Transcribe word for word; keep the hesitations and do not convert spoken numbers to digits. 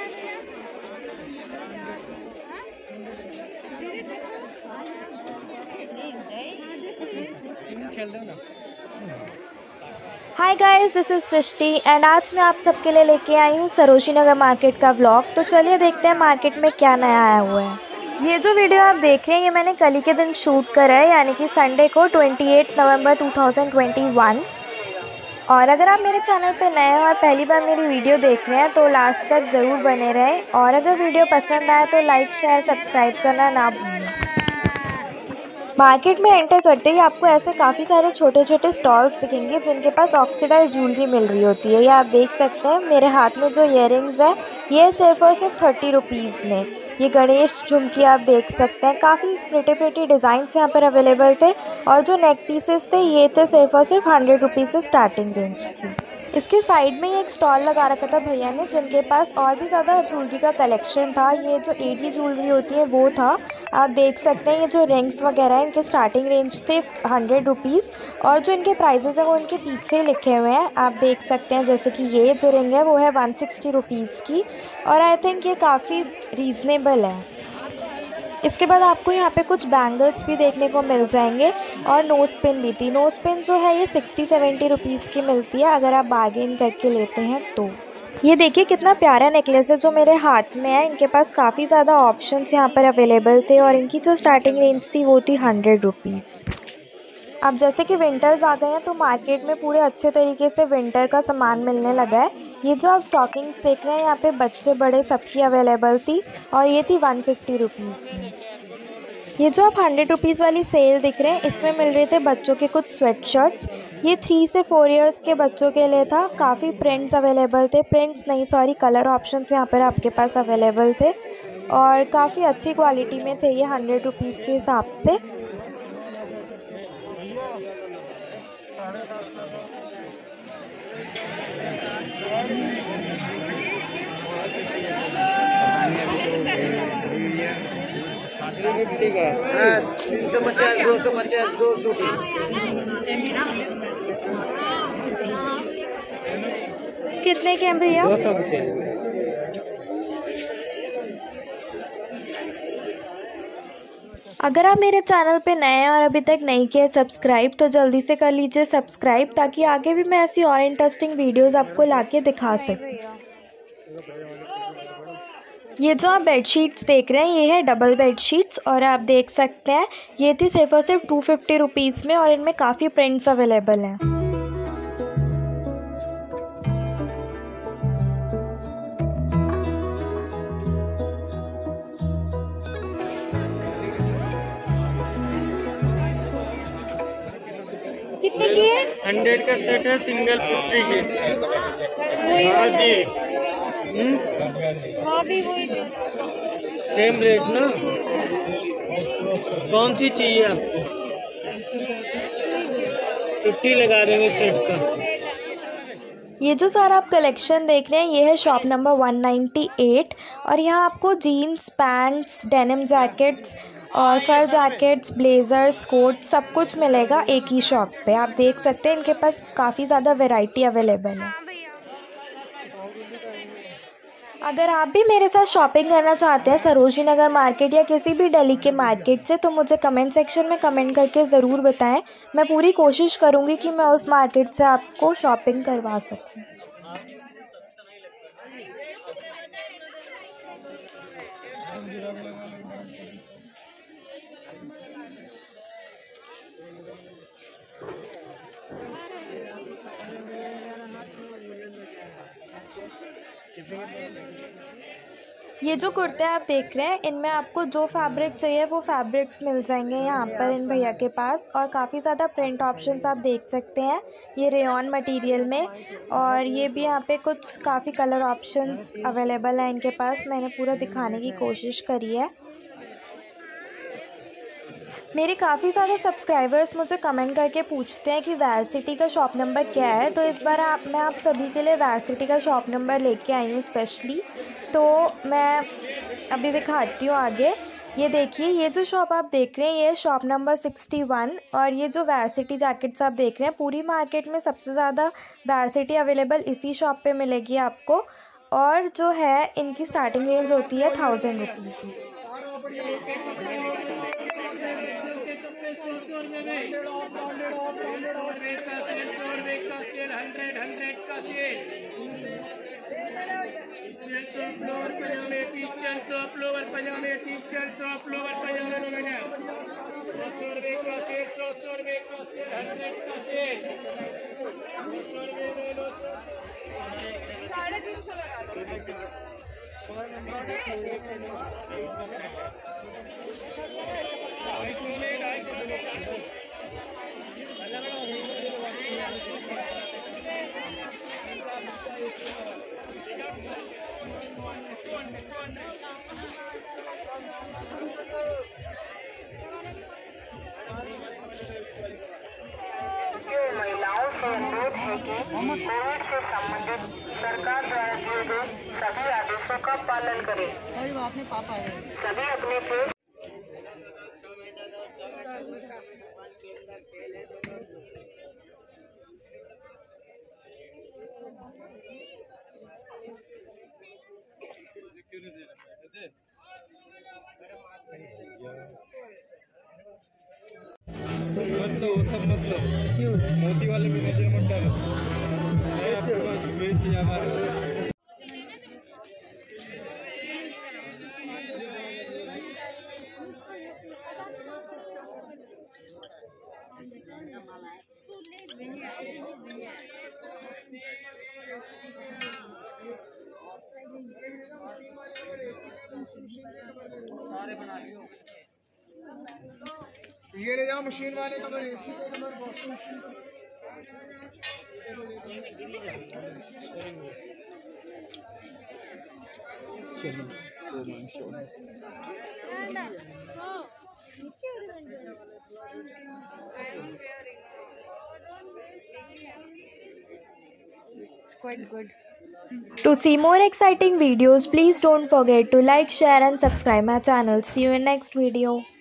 Hi guys, this is Srishti and आज मैं आप सबके लिए लेके आई हूँ सरोजिनी नगर मार्केट का व्लॉग। तो चलिए देखते हैं मार्केट में क्या नया आया हुआ है। ये जो वीडियो आप देख रहे हैं ये मैंने कल ही के दिन शूट करा है, यानी कि संडे को अट्ठाईस नवंबर दो हज़ार इक्कीस। और अगर आप मेरे चैनल पे नए हो और पहली बार मेरी वीडियो देख रहे हैं तो लास्ट तक ज़रूर बने रहें, और अगर वीडियो पसंद आए तो लाइक शेयर सब्सक्राइब करना ना भूलें। मार्केट में एंटर करते ही आपको ऐसे काफ़ी सारे छोटे छोटे स्टॉल्स दिखेंगे जिनके पास ऑक्सीडाइज ज्वेलरी मिल रही होती है। ये आप देख सकते हैं मेरे हाथ में जो इयररिंग्स है ये सिर्फ और सिर्फ थर्टी रुपीज़ में। ये गणेश झुमकी आप देख सकते हैं, काफ़ी प्रिटी प्रिटी डिज़ाइंस यहाँ पर अवेलेबल थे। और जो नेक पीसेस थे ये थे सिर्फ और सिर्फ हंड्रेड रुपीज़ से स्टार्टिंग रेंज थी। इसके साइड में एक स्टॉल लगा रखा था भैया ने जिनके पास और भी ज़्यादा ज्वेलरी का कलेक्शन था। ये जो एडी ज्वेलरी होती है वो था, आप देख सकते हैं। ये जो रिंग्स वगैरह हैं इनके स्टार्टिंग रेंज थे हंड्रेड रुपीज़, और जो इनके प्राइजेज़ हैं वो इनके पीछे ही लिखे हुए हैं, आप देख सकते हैं। जैसे कि ये जो रिंग है वो है वन सिक्सटी रुपीज़ की, और आई थिंक ये काफ़ी रीज़नेबल है। इसके बाद आपको यहाँ पे कुछ बैंगल्स भी देखने को मिल जाएंगे, और नोज़ पिन भी थी। नोज़ पिन जो है ये सिक्सटी सेवेंटी रुपीज़ की मिलती है अगर आप बार्गेन करके लेते हैं तो। ये देखिए कितना प्यारा नेकलेस है जो मेरे हाथ में है। इनके पास काफ़ी ज़्यादा ऑप्शंस यहाँ पर अवेलेबल थे, और इनकी जो स्टार्टिंग रेंज थी वो थी हंड्रेड रुपीज़। अब जैसे कि विंटर्स आ गए हैं तो मार्केट में पूरे अच्छे तरीके से विंटर का सामान मिलने लगा है। ये जो आप स्टॉकिंग्स देख रहे हैं यहाँ पे बच्चे बड़े सबकी अवेलेबल थी, और ये थी वन फिफ्टी रुपीज़ में। ये जो आप हंड्रेड रुपीज़ वाली सेल दिख रहे हैं इसमें मिल रहे थे बच्चों के कुछ स्वेट शर्ट्स। ये थ्री से फोर इयर्स के बच्चों के लिए था। काफ़ी प्रिंट्स अवेलेबल थे, प्रिंट्स नहीं सॉरी कलर ऑप्शंस यहाँ पर आपके पास अवेलेबल थे, और काफ़ी अच्छी क्वालिटी में थे ये हंड्रेड रुपीज़ के हिसाब से। तीन सौ पचास दो सौ पचास दो सौ कितने के हैं भैया? दो सौ के। अगर आप मेरे चैनल पे नए हैं और अभी तक नहीं किए सब्सक्राइब तो जल्दी से कर लीजिए सब्सक्राइब, ताकि आगे भी मैं ऐसी और इंटरेस्टिंग वीडियोस आपको लाके दिखा सकूँ। ये जो आप बेडशीट्स देख रहे हैं ये है डबल बेडशीट्स, और आप देख सकते हैं ये थी सिर्फ और सिर्फ टू फिफ्टी रुपीज़ में, और इनमें काफ़ी प्रिंट्स अवेलेबल हैं। कितने की है? हंड्रेड का सेट है सिंगल फिफ्टी की। हाँ जी, हाँ भी वही सेम रेट ना। कौन सी चाहिए आपको? फिफ्टी लगा देंगे सेट का। ये जो सारा आप कलेक्शन देख रहे हैं ये है shop number one ninety eight, और यहाँ आपको जीन्स पैंट्स डेनिम जैकेट्स और फर जैकेट्स ब्लेजर्स कोट सब कुछ मिलेगा एक ही शॉप पे। आप देख सकते हैं इनके पास काफ़ी ज़्यादा वैरायटी अवेलेबल है। अगर आप भी मेरे साथ शॉपिंग करना चाहते हैं सरोजिनी नगर मार्केट या किसी भी दिल्ली के मार्केट से तो मुझे कमेंट सेक्शन में कमेंट करके ज़रूर बताएं। मैं पूरी कोशिश करूंगी कि मैं उस मार्केट से आपको शॉपिंग करवा सकूं। ये जो कुर्ते आप देख रहे हैं इनमें आपको जो फैब्रिक चाहिए वो फैब्रिक्स मिल जाएंगे यहाँ पर इन भैया के पास, और काफ़ी ज़्यादा प्रिंट ऑप्शंस आप देख सकते हैं ये रेयॉन मटेरियल में। और ये भी यहाँ पे कुछ काफ़ी कलर ऑप्शंस अवेलेबल हैं इनके पास, मैंने पूरा दिखाने की कोशिश करी है। मेरे काफ़ी ज़्यादा सब्सक्राइबर्स मुझे कमेंट करके पूछते हैं कि वेयर सिटी का शॉप नंबर क्या है, तो इस बार आप मैं आप सभी के लिए वेयर सिटी का शॉप नंबर लेके आई हूँ स्पेशली। तो मैं अभी दिखाती हूँ आगे। ये देखिए ये जो शॉप आप देख रहे हैं ये शॉप नंबर सिक्सटी वन, और ये जो वेयर सिटी जैकेट्स आप देख रहे हैं पूरी मार्केट में सबसे ज़्यादा वेयर सिटी अवेलेबल इसी शॉप पे मिलेगी आपको। और जो है इनकी स्टार्टिंग रेंज होती है थाउजेंड रुपीज़। फ्लोवर पजामे टीचर टॉप लोअर पजामे टीचर टॉप लोअर पजामे मैडम दो सौ रुपये का सेट सौ सौ रुपये का सेट हंड्रेड का सेट दो सौ रुपये में दो सौ साढ़े तीन सौ लगा महिलाओं से अनुरोध है कि कोविड से संबंधित सरकार द्वारा दिए गए सभी आदेशों का पालन करें। सभी अपने फेस मतलब वो सब मतलब क्यों मोती वाले मैनेजर मत डालो आपके पास बेच या हमारे सारे बना लियो ये ले जाओ मशीन वाले का मेरे इसी को नंबर बॉक्स मशीन चलो तो machine It's quite good. To see more exciting videos, please don't forget to like, share and subscribe my channel. See you in next video.